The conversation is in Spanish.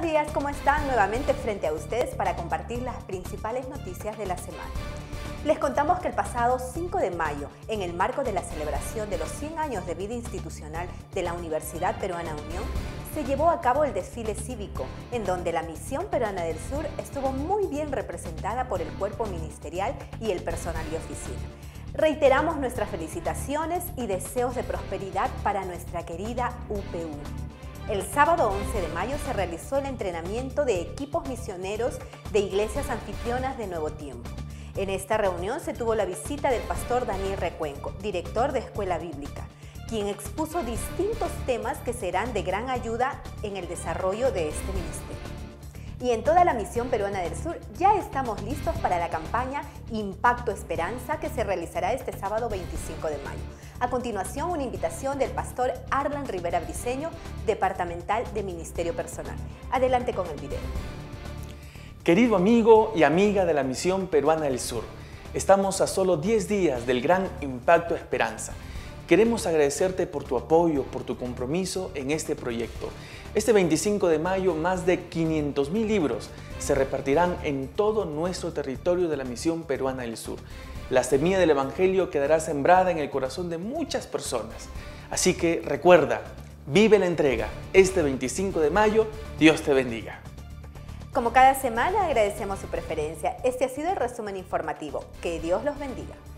días, ¿cómo están? Nuevamente frente a ustedes para compartir las principales noticias de la semana. Les contamos que el pasado 5 de mayo, en el marco de la celebración de los 100 años de vida institucional de la Universidad Peruana Unión, se llevó a cabo el desfile cívico, en donde la Misión Peruana del Sur estuvo muy bien representada por el cuerpo ministerial y el personal de oficina. Reiteramos nuestras felicitaciones y deseos de prosperidad para nuestra querida UPU. El sábado 11 de mayo se realizó el entrenamiento de equipos misioneros de iglesias anfitrionas de Nuevo Tiempo. En esta reunión se tuvo la visita del pastor Daniel Recuenco, director de Escuela Bíblica, quien expuso distintos temas que serán de gran ayuda en el desarrollo de este ministerio. Y en toda la Misión Peruana del Sur ya estamos listos para la campaña Impacto Esperanza, que se realizará este sábado 25 de mayo. A continuación, una invitación del pastor Arlan Rivera Briceño, departamental de Ministerio Personal. Adelante con el video. Querido amigo y amiga de la Misión Peruana del Sur, estamos a solo 10 días del gran Impacto Esperanza. Queremos agradecerte por tu apoyo, por tu compromiso en este proyecto. Este 25 de mayo, más de 500,000 libros se repartirán en todo nuestro territorio de la Misión Peruana del Sur. La semilla del Evangelio quedará sembrada en el corazón de muchas personas. Así que recuerda, vive la entrega. Este 25 de mayo, Dios te bendiga. Como cada semana, agradecemos su preferencia. Este ha sido el resumen informativo. Que Dios los bendiga.